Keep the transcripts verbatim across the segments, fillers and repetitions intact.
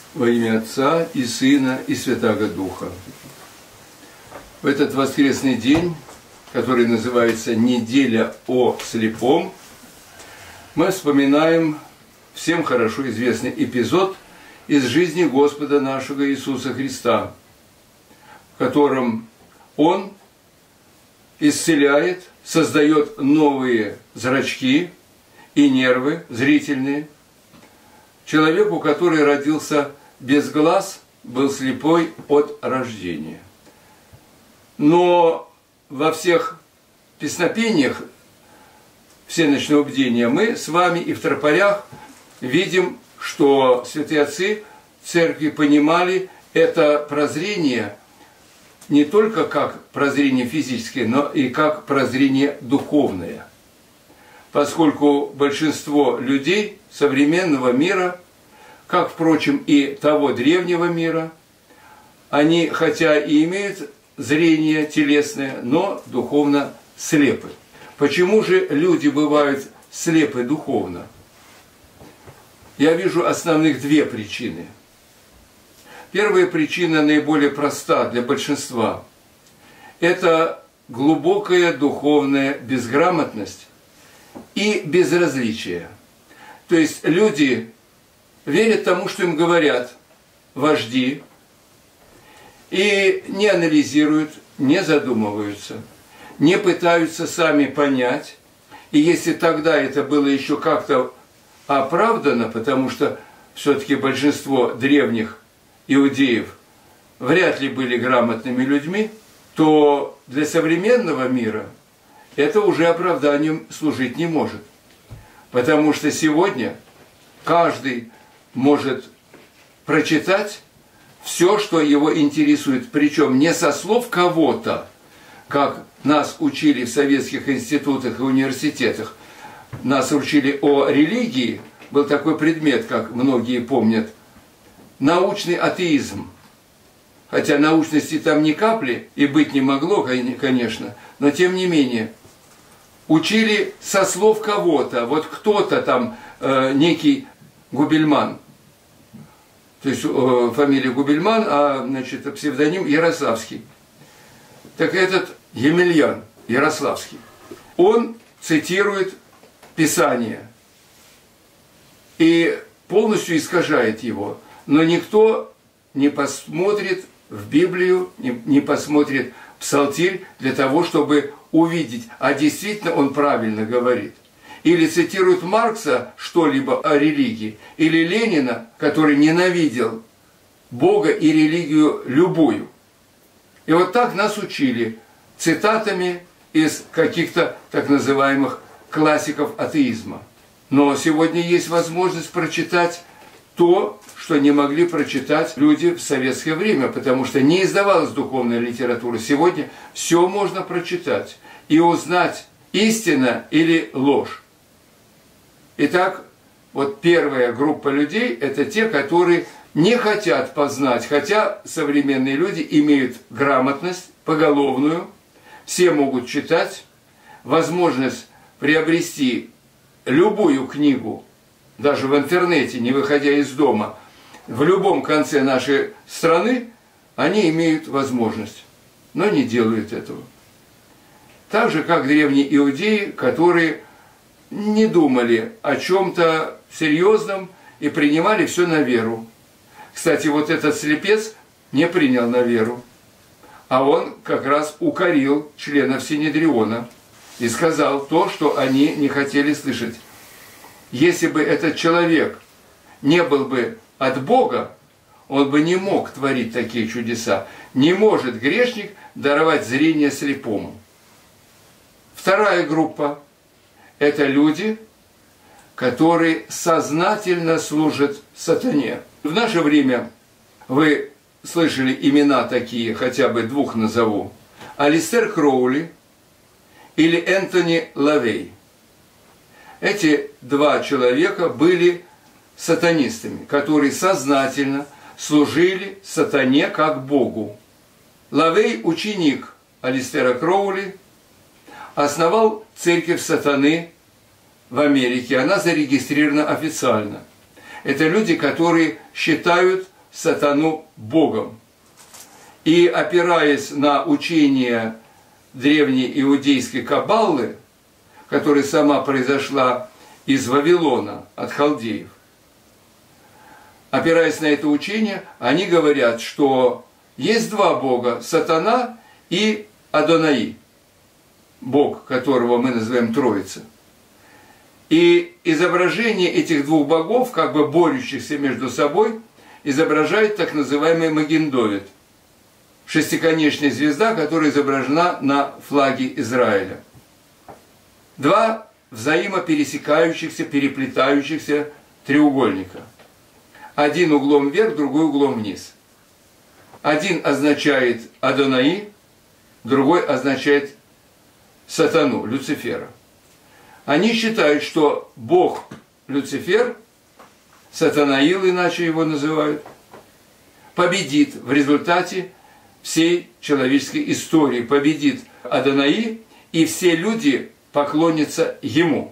Во имя Отца и Сына и Святаго Духа. В этот воскресный день, который называется «Неделя о слепом», мы вспоминаем всем хорошо известный эпизод из жизни Господа нашего Иисуса Христа, в котором Он исцеляет, создает новые зрачки и нервы зрительные человеку, который родился без глаз, был слепой от рождения. Но во всех песнопениях всеночного бдения мы с вами и в тропарях видим, что святые отцы церкви понимали это прозрение не только как прозрение физическое, но и как прозрение духовное. Поскольку большинство людей современного мира, как, впрочем, и того древнего мира, они, хотя и имеют зрение телесное, но духовно слепы. Почему же люди бывают слепы духовно? Я вижу основных две причины. Первая причина наиболее проста для большинства. Это глубокая духовная безграмотность и безразличие. То есть люди верят тому, что им говорят вожди, и не анализируют, не задумываются, не пытаются сами понять. И если тогда это было еще как-то оправдано, потому что все-таки большинство древних иудеев вряд ли были грамотными людьми, то для современного мира это уже оправданием служить не может. Потому что сегодня каждый может прочитать все, что его интересует, причем не со слов кого-то, как нас учили в советских институтах и университетах. Нас учили о религии, был такой предмет, как многие помнят, научный атеизм. Хотя научности там ни капли и быть не могло, конечно, но тем не менее. Учили со слов кого-то, вот кто-то там, э, некий Губельман, то есть э, фамилия Губельман, а значит, псевдоним Ярославский. Так этот Емельян Ярославский, он цитирует Писание и полностью искажает его, но никто не посмотрит в Библию, не, не посмотрит в Псалтирь для того, чтобы увидеть, а действительно он правильно говорит. Или цитирует Маркса что-либо о религии, или Ленина, который ненавидел Бога и религию любую. И вот так нас учили цитатами из каких-то так называемых классиков атеизма. Но сегодня есть возможность прочитать то, что не могли прочитать люди в советское время, потому что не издавалась духовная литература. Сегодня все можно прочитать и узнать, истина или ложь. Итак, вот первая группа людей – это те, которые не хотят познать, хотя современные люди имеют грамотность поголовную, все могут читать, возможность приобрести любую книгу, даже в интернете, не выходя из дома, в любом конце нашей страны, они имеют возможность, но не делают этого. Так же, как древние иудеи, которые не думали о чем-то серьезном и принимали все на веру. Кстати, вот этот слепец не принял на веру, а он как раз укорил членов Синедриона и сказал то, что они не хотели слышать. Если бы этот человек не был бы от Бога, он бы не мог творить такие чудеса. Не может грешник даровать зрение слепому. Вторая группа – это люди, которые сознательно служат сатане. В наше время вы слышали имена такие, хотя бы двух назову. Алистер Кроули или Энтони Лавей. Эти два человека были сатанистами, которые сознательно служили сатане как Богу. Лавей – ученик Алистера Кроули, основал церковь сатаны в Америке. Она зарегистрирована официально. Это люди, которые считают сатану Богом. И опираясь на учение древней иудейской каббалы, которая сама произошла из Вавилона, от халдеев, опираясь на это учение, они говорят, что есть два Бога – сатана и Адонаи, Бог, которого мы называем Троица. И изображение этих двух богов, как бы борющихся между собой, изображает так называемый Маген Довид, шестиконечная звезда, которая изображена на флаге Израиля. Два взаимопересекающихся, переплетающихся треугольника. Один углом вверх, другой углом вниз. Один означает Адонаи, другой означает сатану, Люцифера. Они считают, что Бог Люцифер, Сатанаил, иначе его называют, победит в результате всей человеческой истории, победит Адонаи, и все люди поклонятся ему.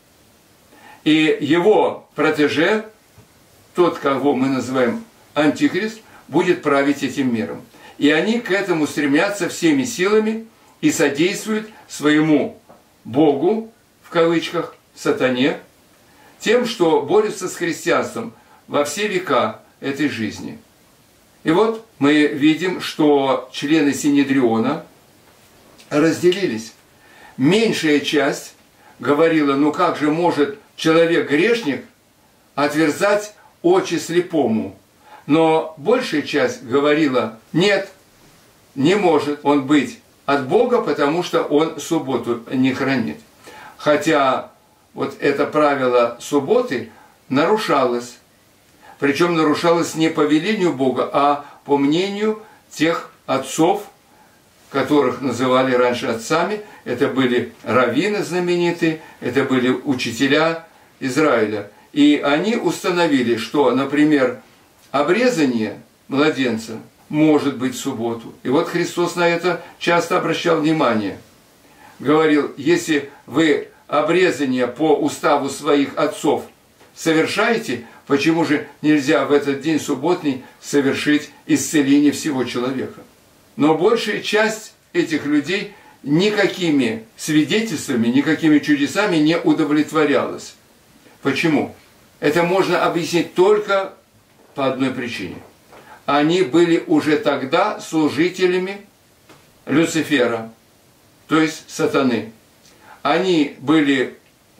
И его протеже, тот, кого мы называем Антихрист, будет править этим миром. И они к этому стремятся всеми силами и содействуют своему Богу, в кавычках, сатане, тем, что борются с христианством во все века этой жизни. И вот мы видим, что члены Синедриона разделились. Меньшая часть говорила, ну как же может человек-грешник отверзать очи слепому? Но большая часть говорила, нет, не может он быть от Бога, потому что он субботу не хранит. Хотя вот это правило субботы нарушалось. Причем нарушалось не по велению Бога, а по мнению тех отцов, которых называли раньше отцами. Это были раввины знаменитые, это были учителя Израиля. И они установили, что, например, обрезание младенца может быть в субботу. И вот Христос на это часто обращал внимание. Говорил, если вы обрезание по уставу своих отцов совершаете, почему же нельзя в этот день субботний совершить исцеление всего человека? Но большая часть этих людей никакими свидетельствами, никакими чудесами не удовлетворялась. Почему? Это можно объяснить только по одной причине. Они были уже тогда служителями Люцифера, то есть сатаны. Они были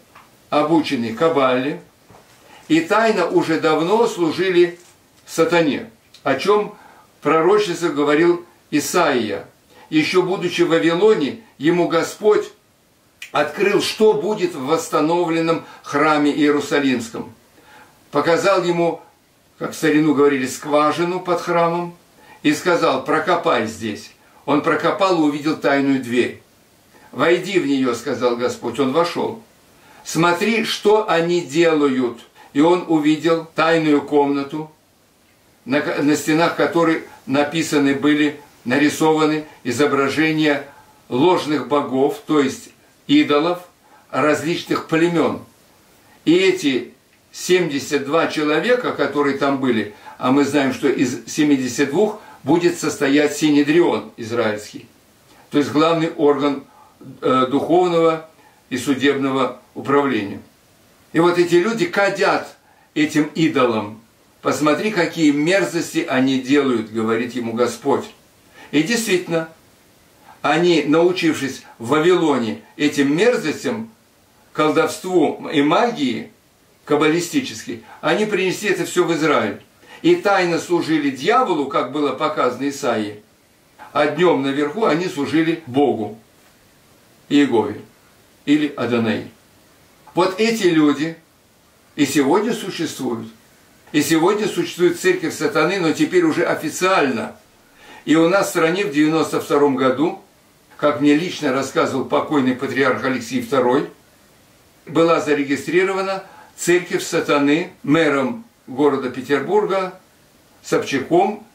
обучены каббале и тайно уже давно служили сатане, о чем пророчество говорил Исаия. Еще будучи в Вавилоне, ему Господь открыл, что будет в восстановленном храме Иерусалимском. Показал ему, как в старину говорили, скважину под храмом, и сказал, прокопай здесь. Он прокопал и увидел тайную дверь. «Войди в нее», — сказал Господь. Он вошел. «Смотри, что они делают». И он увидел тайную комнату, на, на стенах которой написаны были, нарисованы изображения ложных богов, то есть идолов различных племен. И эти семьдесят два человека, которые там были, а мы знаем, что из семидесяти двух будет состоять Синедрион израильский, то есть главный орган э, духовного и судебного управления. И вот эти люди кадят этим идолам. Посмотри, какие мерзости они делают, говорит ему Господь. И действительно, они, научившись в Вавилоне этим мерзостям, колдовству и магии каббалистической, они принесли это все в Израиль. И тайно служили дьяволу, как было показано Исаии, а днем наверху они служили Богу, Иегове или Адонаи. Вот эти люди и сегодня существуют. И сегодня существует церковь сатаны, но теперь уже официально. И у нас в стране в девяносто втором году, как мне лично рассказывал покойный патриарх Алексий второй, была зарегистрирована церковь сатаны мэром города Петербурга, Собчаком.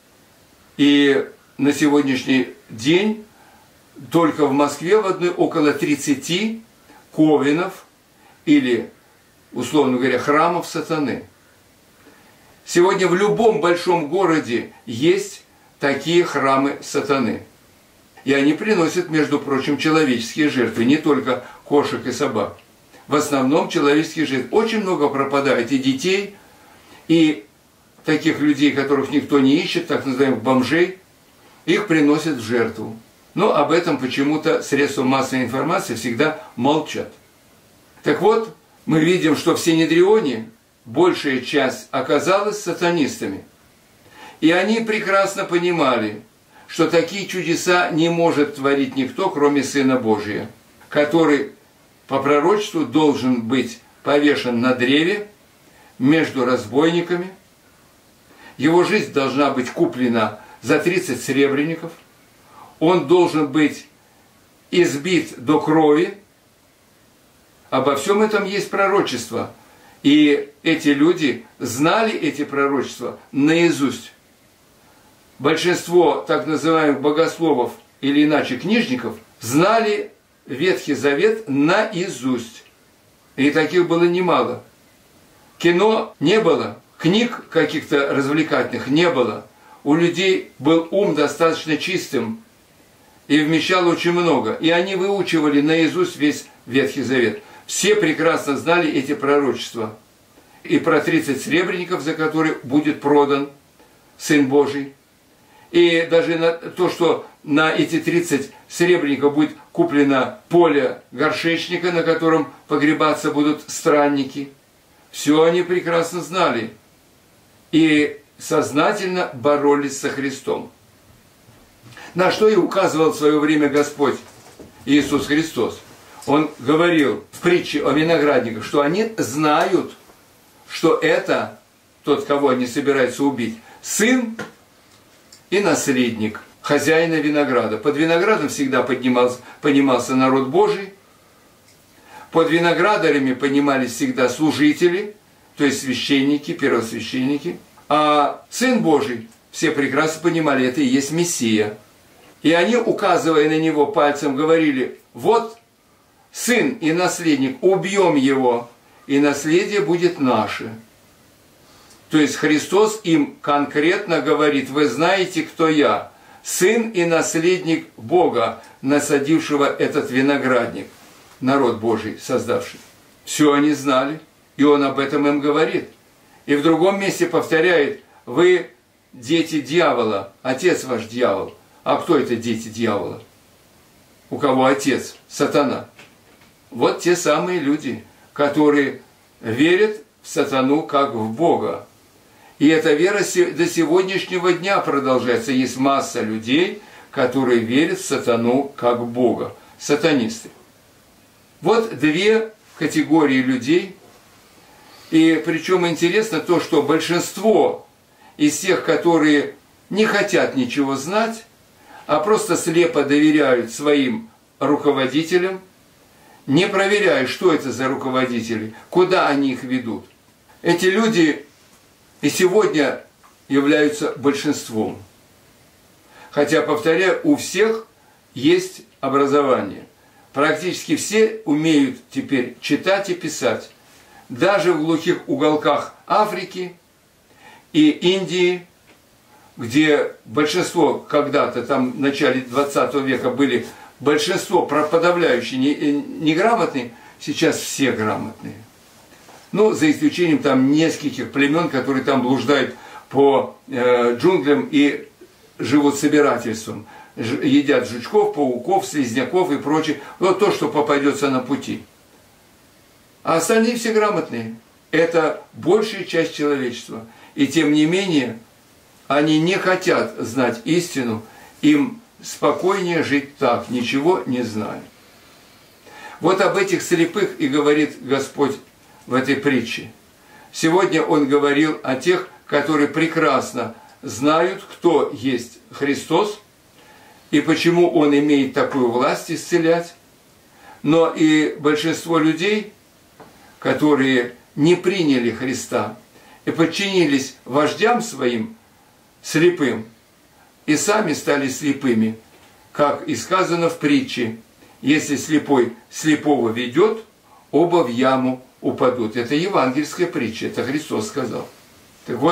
И на сегодняшний день только в Москве в одной около тридцати ковенов или, условно говоря, храмов сатаны. Сегодня в любом большом городе есть такие храмы сатаны. И они приносят, между прочим, человеческие жертвы, не только кошек и собак. В основном человеческие жертвы. Очень много пропадает и детей, и таких людей, которых никто не ищет, так называемых бомжей, их приносят в жертву. Но об этом почему-то средства массовой информации всегда молчат. Так вот, мы видим, что в Синедрионе большая часть оказалась сатанистами. И они прекрасно понимали, что такие чудеса не может творить никто, кроме Сына Божия, который по пророчеству должен быть повешен на древе между разбойниками. Его жизнь должна быть куплена за тридцать сребреников. Он должен быть избит до крови. Обо всем этом есть пророчество. И эти люди знали эти пророчества наизусть. Большинство так называемых богословов или иначе книжников знали Ветхий Завет наизусть. И таких было немало. Кино не было, книг каких-то развлекательных не было. У людей был ум достаточно чистым и вмещал очень много. И они выучивали наизусть весь Ветхий Завет. Все прекрасно знали эти пророчества. И про тридцать сребреников, за которые будет продан Сын Божий. И даже на то, что на эти тридцать сребреников будет куплено поле горшечника, на котором погребаться будут странники. Все они прекрасно знали. И сознательно боролись со Христом. На что и указывал в свое время Господь Иисус Христос. Он говорил в притче о виноградниках, что они знают, что это тот, кого они собираются убить, сын и наследник хозяина винограда. Под виноградом всегда поднимался, понимался народ Божий. Под виноградарями понимались всегда служители, то есть священники, первосвященники. А Сын Божий, все прекрасно понимали, это и есть Мессия. И они, указывая на него пальцем, говорили: вот сын и наследник, убьем его, и наследие будет наше. То есть Христос им конкретно говорит: вы знаете, кто я, сын и наследник Бога, насадившего этот виноградник, народ Божий создавший. Все они знали, и Он об этом им говорит. И в другом месте повторяет: вы дети дьявола, отец ваш дьявол. А кто это дети дьявола? У кого отец? Сатана. Вот те самые люди, которые верят в сатану как в Бога. И эта вера до сегодняшнего дня продолжается. Есть масса людей, которые верят в сатану как в Бога. Сатанисты. Вот две категории людей. И причем интересно то, что большинство из тех, которые не хотят ничего знать, а просто слепо доверяют своим руководителям, не проверяя, что это за руководители, куда они их ведут. Эти люди и сегодня являются большинством. Хотя, повторяю, у всех есть образование. Практически все умеют теперь читать и писать. Даже в глухих уголках Африки и Индии, где большинство когда-то, там в начале двадцатого века были большинство подавляющие неграмотные, сейчас все грамотные. Ну, за исключением там нескольких племен, которые там блуждают по э, джунглям и живут собирательством. Ж, едят жучков, пауков, слизняков и прочее. Вот то, что попадется на пути. А остальные все грамотные. Это большая часть человечества. И тем не менее, они не хотят знать истину. Им спокойнее жить так, ничего не зная. Вот об этих слепых и говорит Господь в этой притче. Сегодня Он говорил о тех, которые прекрасно знают, кто есть Христос, и почему Он имеет такую власть исцелять. Но и большинство людей, которые не приняли Христа и подчинились вождям своим слепым, и сами стали слепыми, как и сказано в притче: если слепой слепого ведет, оба в яму упадут. Это евангельская притча, это Христос сказал. Так вот,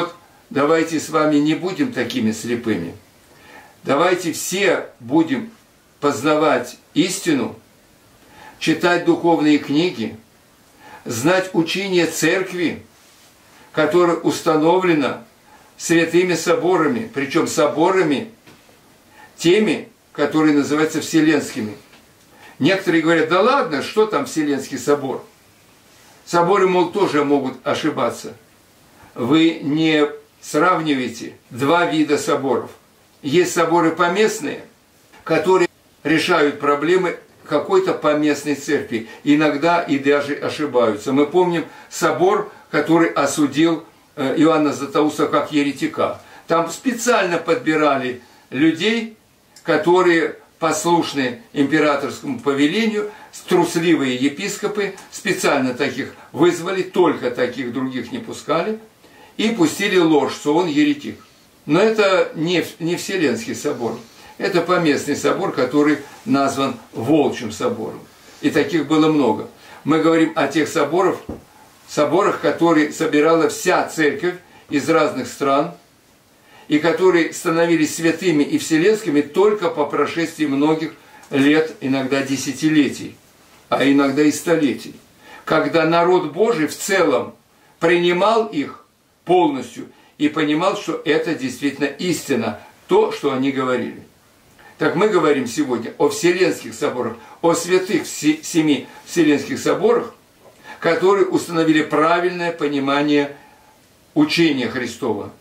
давайте с вами не будем такими слепыми. Давайте все будем познавать истину, читать духовные книги, знать учение церкви, которое установлено святыми соборами, причем соборами теми, которые называются вселенскими. Некоторые говорят, да ладно, что там Вселенский собор? Соборы, мол, тоже могут ошибаться. Вы не сравниваете два вида соборов. Есть соборы поместные, которые решают проблемы какой-то поместной церкви. Иногда и даже ошибаются. Мы помним собор, который осудил Иоанна Златоуста как еретика. Там специально подбирали людей, которые послушны императорскому повелению, трусливые епископы, специально таких вызвали, только таких других не пускали, и пустили ложь, что он еретик. Но это не, не Вселенский собор, это поместный собор, который назван Волчьим собором. И таких было много. Мы говорим о тех соборах, соборах, которые собирала вся церковь из разных стран, и которые становились святыми и вселенскими только по прошествии многих лет, иногда десятилетий, а иногда и столетий. Когда народ Божий в целом принимал их полностью и понимал, что это действительно истина, то, что они говорили. Так мы говорим сегодня о Вселенских соборах, о святых семи Вселенских соборах, которые установили правильное понимание учения Христова.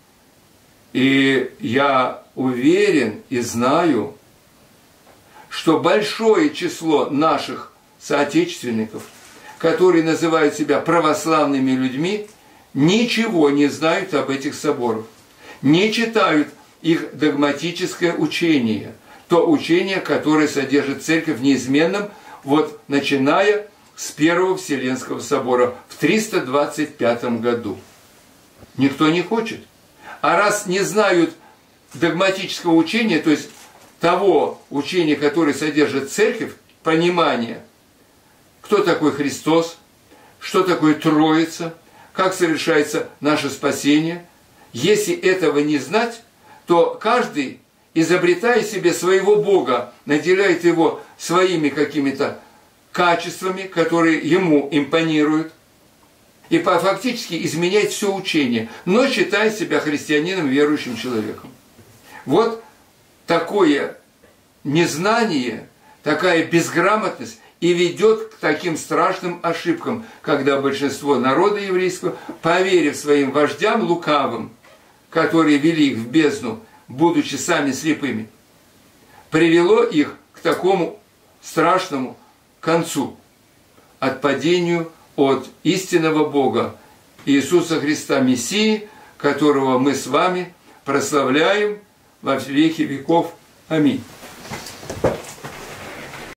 И я уверен и знаю, что большое число наших соотечественников, которые называют себя православными людьми, ничего не знают об этих соборах, не читают их догматическое учение, то учение, которое содержит Церковь в неизменном, вот начиная с Первого Вселенского собора в триста двадцать пятом году. Никто не хочет. А раз не знают догматического учения, то есть того учения, которое содержит Церковь, понимание, кто такой Христос, что такое Троица, как совершается наше спасение, если этого не знать, то каждый, изобретая себе своего Бога, наделяет его своими какими-то качествами, которые ему импонируют, и фактически изменяет все учение, но считает себя христианином, верующим человеком. Вот такое незнание, такая безграмотность и ведет к таким страшным ошибкам, когда большинство народа еврейского, поверив своим вождям лукавым, которые вели их в бездну, будучи сами слепыми, привело их к такому страшному концу, отпадению от истинного Бога, Иисуса Христа, Мессии, которого мы с вами прославляем во веки веков. Аминь.